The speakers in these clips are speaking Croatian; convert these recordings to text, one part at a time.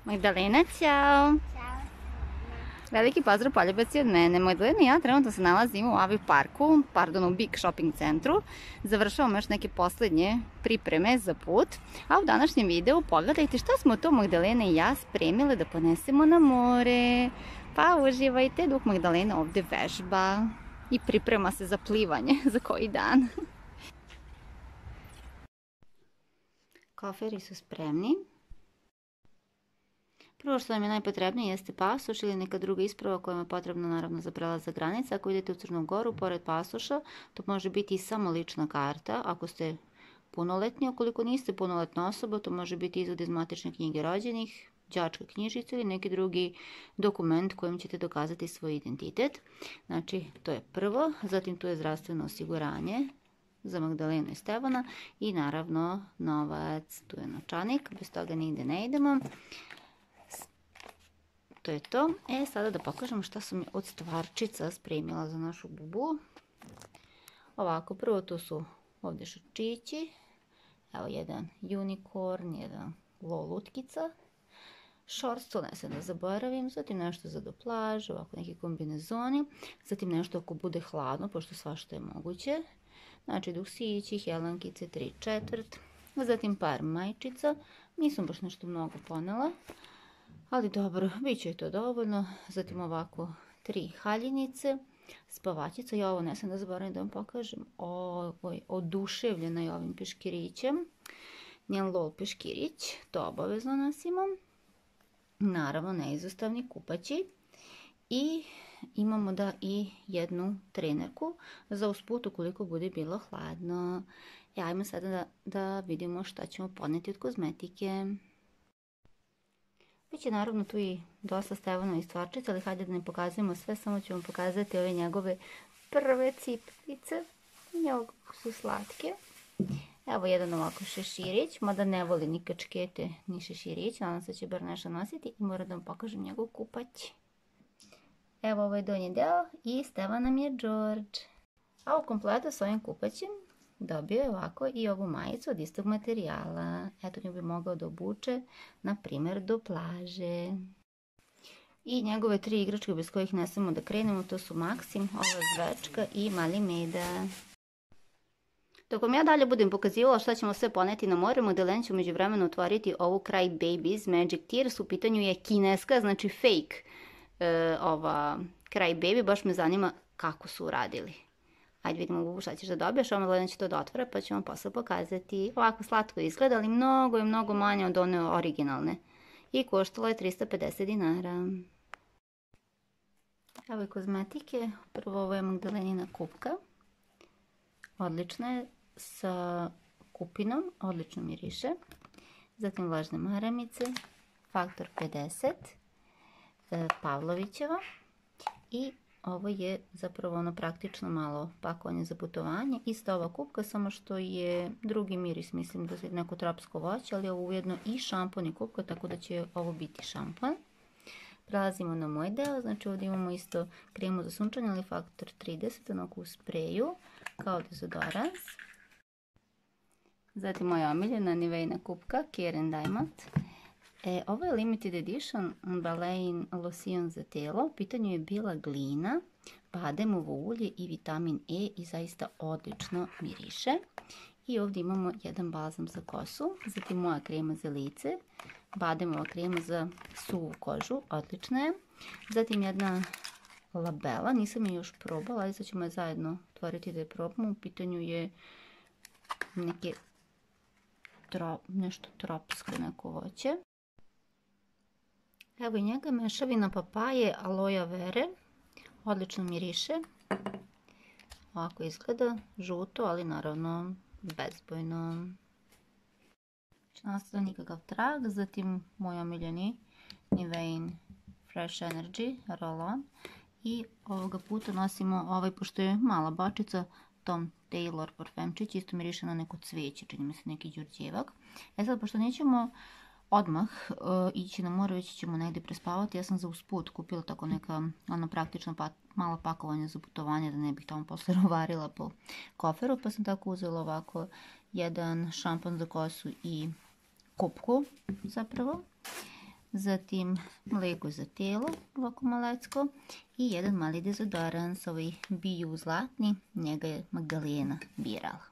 Magdalena, ćao! Ćao. Veliki pozdrav poljubaci od mene. Magdalena i ja trenutno se nalazimo u Avi parku, u Big Shopping centru. Završavamo još neke poslednje pripreme za put. A u današnjem videu pogledajte šta smo to Magdalena i ja spremile da ponesemo na more. Pa uživajte dok Magdalena ovde vežba i priprema se za plivanje za koji dan. Koferi su spremni. Prvo što vam je najpotrebnije jeste pasoš ili neka druga isprava koja vam je potrebna naravno za prelazak granica. Ako idete u Crnu Goru, pored pasoša, to može biti i samo lična karta. Ako ste punoletni, ukoliko niste punoletna osoba, to može biti izvod iz matične knjige rođenih, đačka knjižica ili neki drugi dokument kojim ćete dokazati svoj identitet. Znači, to je prvo. Zatim tu je zdravstveno osiguranje za Magdalenu i Stevana i naravno novac, tu je novčanik, bez toga nigde ne idemo. To je to. Sada da pokažem šta sam od stvarčica spremila za našu bubu. Ovako, prvo tu su ovdje šačići. Evo jedan unicorn, jedan lolutkica. Shorts, to ne se da zaboravim. Zatim nešto za do plaže, ovako neki kombinezoni. Zatim nešto ako bude hladno, pošto svašta je moguće. Znači duksići, helankice, 3/4. Zatim par majčica. Nisam baš nešto mnogo ponela. Ali dobro, bit će to dovoljno. Zatim ovako 3 haljinice, spavačica. Ja ovo ne sam da zaboravim da vam pokažem. Oduševljena je ovim peškirićem. Njen lol peškirić, to obavezno nosimo. Naravno neizostavni kupaći. I imamo da i jednu trenerku za usput ukoliko bude bilo hladno. Ajmo sada da vidimo šta ćemo poneti od kozmetike. Biće naravno tu i dosta Stevanovih stvarčica, ali hajde da ne pokazujemo sve, samo ću vam pokazati ove njegove prve cipelice. Njegove su slatke. Evo jedan ovako šeširić, mada ne voli ni kačkete ni šeširić, nadam se će bar nešto nositi i moram da vam pokažem njegov kupać. Evo ovaj donji deo i Stevan nam je George. A u kompletu s ovim kupaćem dobio je ovako i ovu majicu od istog materijala. Eto, nju bi mogao da obuče, na primjer, do plaže. I njegove 3 igračke bez kojih ne smemo da krenemo, to su Maksim, ova zvečka i mali Meda. Dok vam ja dalje budem pokazivala šta ćemo sve poneti na more, Magdalena će umeđu vremenu otvoriti ovu Cry Babies Magic Tears. U pitanju je kineska, znači fake ova Cry Baby. Baš me zanima kako su uradili. Ajde vidimo šta ćeš da dobiješ, ova Magdalena će to da otvore pa ću vam posle pokazati. Ovako slatko izgleda, ali mnogo manje od one originalne. I koštalo je 350 dinara. Evo je kozmetike. Prvo ovo je Magdalenina kupka. Odlična je sa kupinom, odlično miriše. Zatim vlažne maramice, Faktor 50, Pavlovićeva. I ovo je zapravo ono praktično malo pakovanje za putovanje. Ista ova kupka, samo što je drugi miris, mislim da je neko tropsko voće, ali je ovo ujedno i šampon i kupka, tako da će ovo biti šampon. Prelazimo na moj deo, znači ovdje imamo isto kremu za sunčanje, ali Faktor 30, onako u spreju, kao dezodorans. Zatim moja omiljena Niveina kupka, Care and Diamond. Ovo je limited edition Balein lotion za telo. U pitanju je bila glina, bademovo ulje i vitamin E i zaista odlično miriše. I ovdje imamo jedan balzam za kosu, zatim moja krema za lice, bademova krema za suvu kožu, odlična je. Zatim jedna labela, nisam je još probala, ali sad ćemo je zajedno otvoriti da je probamo. U pitanju je nešto tropsko neko voće. Evo i njega, mešavina papaje, aloja vere, odlično miriše. Ovako izgleda, žuto, ali naravno bezbojno. Znači nastavlja nikakav trag, zatim moj omiljeni Nivein Fresh Energy Roll-On. I ovoga puta nosimo ovaj, pošto je mala bačica, Tom Taylor parfemčić, isto miriše na neko cvijeće, čini mi se neki đurđevak. Sad, pošto nećemo odmah ići na more, već ćemo negdje prespavati, ja sam za usput kupila tako neka praktično malo pakovanje za putovanje, da ne bih tamo posle rovarila po koferu, pa sam tako uzela ovako jedan šampon za kosu i kupku zapravo. zatim mlijeko za telo, ovako malecko, i jedan mali dezodorans, ovaj Bio zlatni, njega je Magdalena birala.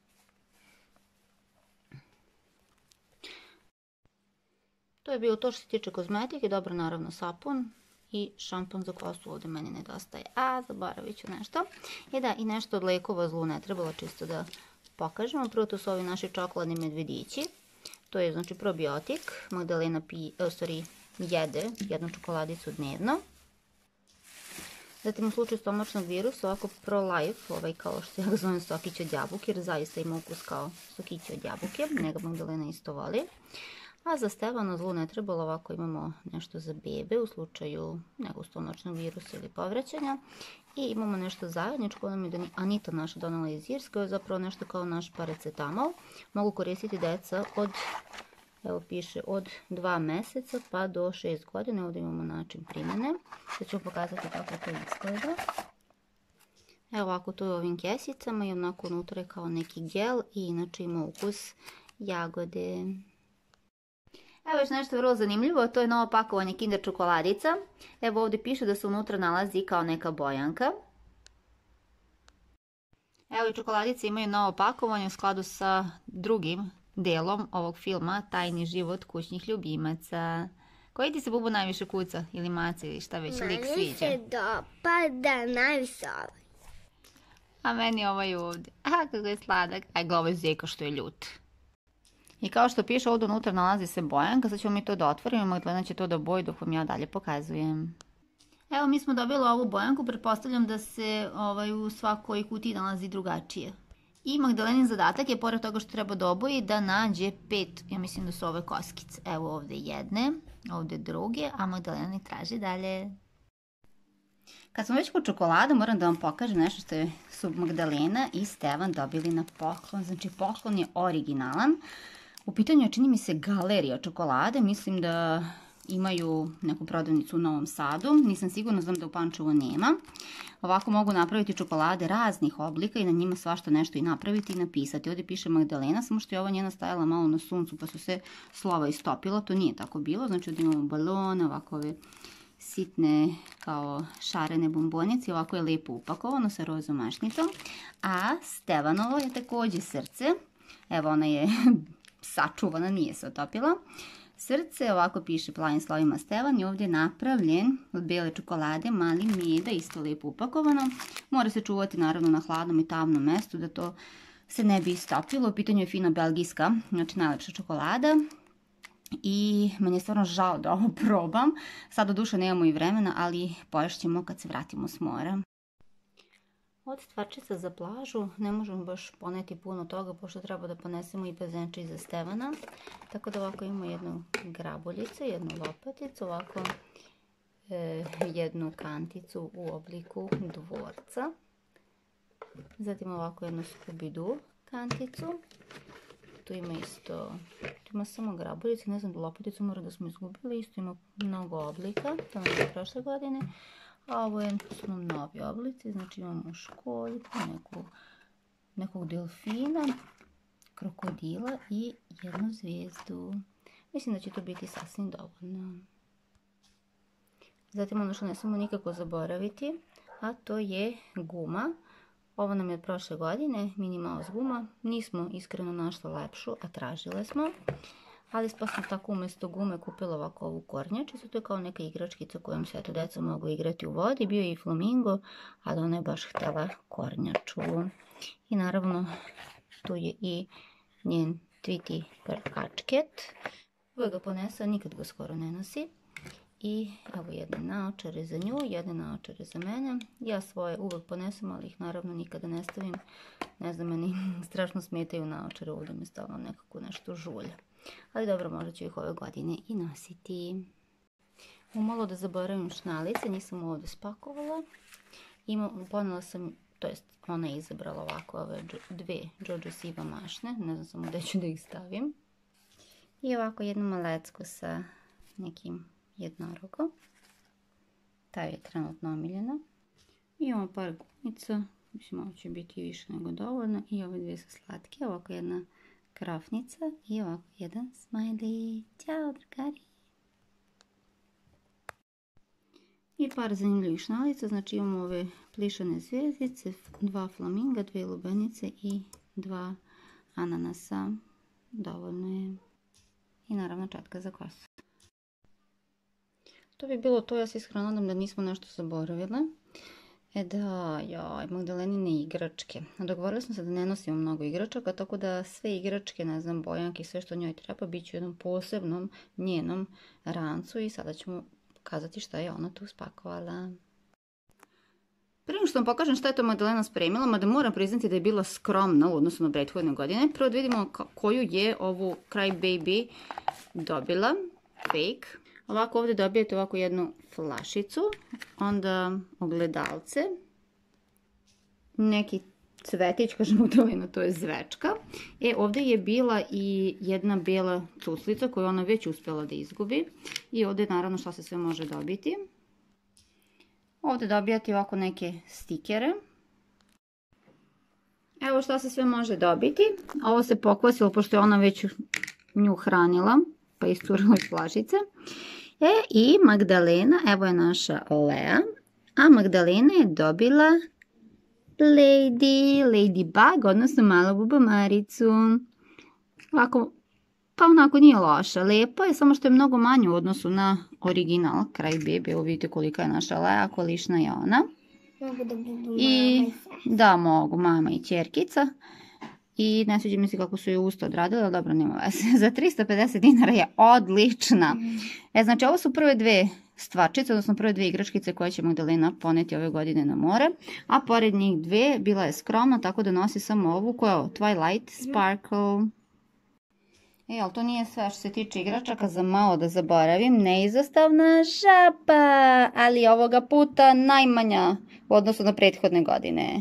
To je bilo to što se tiče kozmetike, dobro naravno sapun i šampon za kosu ovdje meni nedostaje, a zaboravit ću nešto. I nešto od lekova zlu ne trebalo čisto da pokažemo. Prvo to su ovi naši čokoladni medvedići. To je znači probiotik. Magdalena jede jednu čokoladicu dnevno. Zatim u slučaju stomačnog virusa ovako Pro-Life, ovaj kao što ja ga zovem sokić od jabuke, jer zaista ima ukus kao sokić od jabuke, njega Magdalena isto voli. A za Stevana zlu ne trebalo, ovako imamo nešto za bebe u slučaju nekog stomačnog virusa ili povraćanja. I imamo nešto zajedničko, ono mi je Anita naša donala iz Irske, je zapravo nešto kao naš paracetamol. Mogu koristiti deca od, evo piše, od 2 meseca pa do 6 godina. Ovdje imamo način primjene. Sad ću pokazati kako to izgleda. Evo ovako to je u ovim kesicama i onako unutra je kao neki gel i inače ima ukus jagode. Evo još nešto vrlo zanimljivo, to je novo pakovanje Kinder čokoladica. Evo ovdje piše da se unutra nalazi kao neka bojanka. Evo i čokoladice imaju novo pakovanje u skladu sa drugim delom ovog filma Tajni život kućnih ljubimaca. Koji ti se, Bubu, najviše kuca ili maca ili šta već lik sviđa? Meni se dopada najviše ovaj. A meni ovaj ovdje. Aha, kako je sladak. Aj, glava je Zeka što je ljut. I kao što piše ovdje unutra nalazi se bojanka, sad ćemo mi to da otvorimo, Magdalena će to da boji dok vam ja dalje pokazujem. Evo mi smo dobili ovu bojanku, pretpostavljam da se u svakoj kutiji nalazi drugačije. I Magdalenin zadatak je, pored toga što treba da oboji, da nađe 5, ja mislim da su ove koskice. Evo ovdje jedne, ovdje druge, a Magdalena ne traži dalje. Kad smo već kod čokolada, moram da vam pokažem nešto što su Magdalena i Stevan dobili na poklon. Znači poklon je originalan. U pitanju je, čini mi se, Galerija čokolade. Mislim da imaju neku prodavnicu u Novom Sadu. Nisam sigurna, znam da u Pančevu nema. Ovako mogu napraviti čokolade raznih oblika i na njima svašta nešto i napraviti i napisati. Ovdje piše Magdalena, samo što je ova njena stajala malo na suncu pa su se slova istopila. To nije tako bilo. Znači ovdje imamo balone, ovako ove sitne kao šarene bombonice. Ovako je lijepo upakovano sa rozom mašnicom. A Stevanovo je također srce. Evo, ona je sačuvana, nije se otopila. Srce, ovako piše plavim slovima Stevan, i ovdje je napravljen od bijele čokolade, mali meda, isto lijepo upakovano. Mora se čuvati naravno na hladnom i tamnom mjestu da to se ne bi istopilo. U pitanju je fina belgijska, znači najlepša čokolada. I meni je stvarno žao da ovo probam. Sad do duše nemamo i vremena, ali poješćemo kad se vratimo s mora. Od stvarčica za plažu ne možemo baš poneti puno toga, pošto treba da ponesemo i bazenče za Stevana. Tako da ovako imamo jednu grabuljicu, jednu lopaticu, ovako jednu kanticu u obliku dvorca. Zatim ovako jednu Scooby-Doo kanticu. Tu ima isto, tu ima samo grabuljice, ne znam, lopaticu mora da smo izgubili, isto ima mnogo oblika, to nam je prošle godine. A ovo su nam novi oblici, znači imamo školjku, nekog delfina, krokodila i jednu zvijezdu. Mislim da će to biti sasvim dovoljno. Zatim ono što ne smemo nikako zaboraviti, a to je guma. Ovo nam je od prošle godine, Minnie Mouse guma. Nismo iskreno našli lepšu, a tražile smo. Ali pa sam tako umjesto gume kupila ovako ovu kornjačicu. To je kao neka igračkica kojom se eto deca mogu igrati u vodi. Bio je i flamingo, ali ona je baš htjela kornjaču. I naravno tu je i njen Tweety kačket. Uvijek ga ponese, nikad ga skoro ne nosi. I evo jedne naočare za nju, jedne naočare za mene. Ja svoje uvijek ponesem, ali ih naravno nikada ne stavim. Ne znam, meni strašno smetaju naočare, ovdje mi stavljam nekako nešto žulja. Ali dobro, možda ću ih ove godine i nositi. Umalo da zaboravim šnalice, nisam ovdje spakovala. Ponela sam, to jest ona je izabrala ovako ove dve Jojo Siva mašne, ne znam samo gdje ću da ih stavim. I ovako jedno malecko sa nekim jednorogom. Ta je trenutno omiljena. I imamo par gumica, mislim ovo će biti više nego dovoljno. I ove dvije su slatke, ovako jedna krafnica i ovako jedan smiley. Ćao, drugari! I par zanimljivih šnalica, znači imamo ove plišane zvijezdice, 2 flaminga, 2 lubenice i 2 ananasa. Dovoljno je. I naravno četka za kosu. To bi bilo to, ja se iskreno nadam da nismo nešto zaboravile. Da, joj, Magdalenine igračke. Dogovorili smo se da ne nosimo mnogo igračaka, tako da sve igračke, ne znam, bojanke i sve što njoj treba bit će u jednom posebnom njenom rancu i sada ćemo pokazati šta je ona tu spakovala. Prije nego što vam pokažem šta je to Magdalena spremila, mada moram priznati da je bila skromna u odnosu na prethodne godine. Prvo da vidimo koju je ovu Cry Baby dobila, fake. Ovako ovdje dobijete ovako jednu flašicu, onda ogledalce, neki cvetić, kažemo dovoljno, to je zvečka. Ovdje je bila i jedna bijela cuslica koju ona već uspjela da izgubi. I ovdje naravno šta se sve može dobiti. Ovdje dobijate ovako neke stikere. Evo šta se sve može dobiti. Ovo se pokvasilo pošto je ona već nju hranila, pa isturila iz flašice. I Magdalena, evo je naša Lea, a Magdalena je dobila Ladybug, odnosno malu bubamaricu. Ovako, pa onako nije loša, lepa je, samo što je mnogo manje u odnosu na original Cry Baby. Evo vidite kolika je naša Lea, kolišna je ona. Mogu da budu mama I i sestra. da, mogu, mama i ćerkica. I ne sviđa mi se kako su je usta odradile, ali dobro, nema veze. Za 350 dinara je odlična. Znači, ovo su prve dve stvarčice, odnosno prve dve igračkice koje će Magdalena poneti ove godine na more. A pored njih dve, bila je skromna, tako da nosi samo ovu koja je Twilight Sparkle. Ali to nije sve što se tiče igračaka, za malo da zaboravim. Neizostavna žaba, ali ovoga puta najmanja u odnosu na prethodne godine.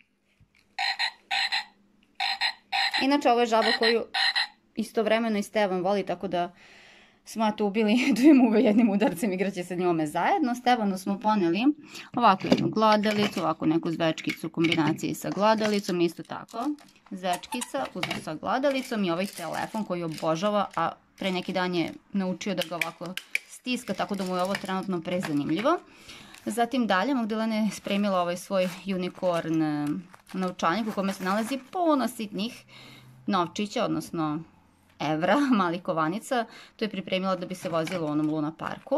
Inače, ovo je žaba koju istovremeno i Stevan voli, tako da smo tu ubili dvije muve jednim udarcem, igraće se njome zajedno. Stevanu smo poneli ovako jednu glodalicu, ovako neku zvečkicu u kombinaciji sa glodalicom, isto tako. Zvečkica sa glodalicom i ovaj telefon koji obožava, a pre neki dan je naučio da ga ovako stiska, tako da mu je ovo trenutno prezanimljivo. Zatim dalje, Magdalena je spremila ovaj svoj unicorn novčanik u kome se nalazi puno sitnih novčića, odnosno evra, malih kovanica. To je pripremila da bi se vozilo u onom Luna parku.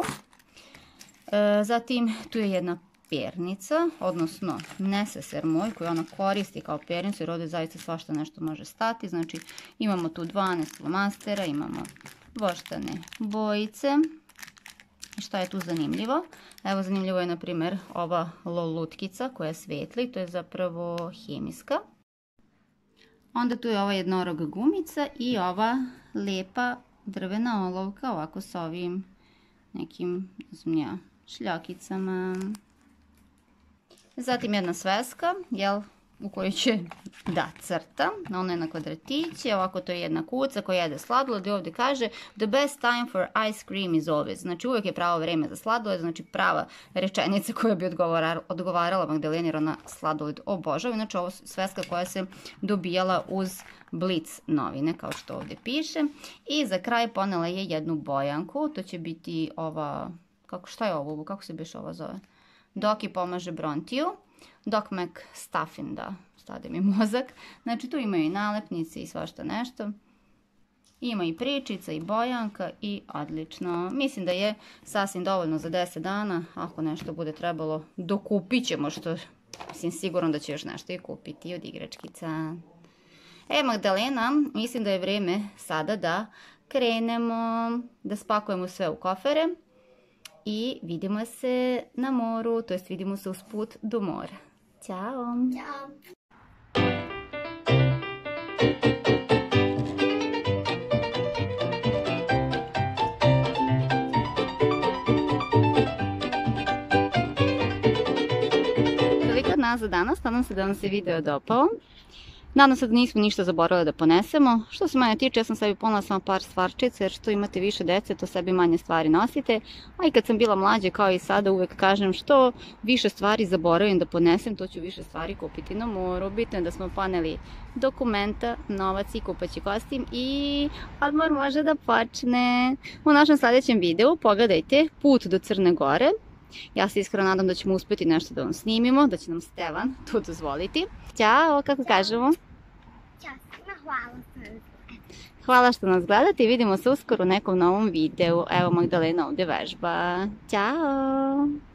Zatim tu je jedna pernica, odnosno neseser moj koji ona koristi kao pernicu jer ovdje zaista svašta nešto može stati. Znači imamo tu 12 flomastera, imamo voštane bojice. Šta je tu zanimljivo? Evo, zanimljivo je na primjer ova lolutkica koja svetli, to je zapravo hemijska. Onda tu je ova jednorog gumica i ova lepa drvena olovka, ovako sa ovim nekim, ne znam ja, šljakicama. Zatim jedna sveska, u kojoj će da crta, ona je na kvadratiće, ovako to je jedna kuca koja jede sladoled i ovdje kaže the best time for ice cream is always. Znači uvijek je pravo vrijeme za sladoled, znači prava rečenica koja bi odgovarala Magdaleni jer ona sladoled obožava. Znači ovo sveska koja se dobijala uz Blitz novine, kao što ovdje piše. I za kraj ponela je jednu bojanku, to će biti ova, šta je ovo, kako se biš ova zove? Doki pomaže Brontiju. Doc McStuffin, da, stade mi mozak. Znači tu imaju i nalepnice i svašta nešto. Ima i pričica i bojanka i odlično. Mislim da je sasvim dovoljno za 10 dana. Ako nešto bude trebalo, dokupit ćemo, što mislim sigurno da će još nešto i kupiti od igračkica. Magdalena, mislim da je vrijeme sada da krenemo, da spakujemo sve u kofere. I vidimo se na moru, to jest vidimo se uz put do mora. Ćao! Ćao. Toliko od nas za danas, nadam se da vam se video dopao. Nadam se da nismo ništa zaboravili da ponesemo. Što se mene tiče, ja sam sebi ponela samo par stvarčica, jer što imate više dece, to sebi manje stvari nosite. A i kad sam bila mlađa, kao i sada, uvek kažem što više stvari zaboravim da ponesem, to ću više stvari kupiti na moru. Bitno je da smo poneli dokumenta, novac i kupaći kostim i odmor može da počne. U našem sljedećem videu pogledajte put do Crne Gore. Ja se iskreno nadam da ćemo uspjeti nešto da vam snimimo, da će nam Stevan to dozvoliti. Ćao, kako kažemo? Ćao svima, hvala sam. Hvala što nas gledate i vidimo se uskoro u nekom novom videu. Evo Magdalena ovdje vežba. Ćao!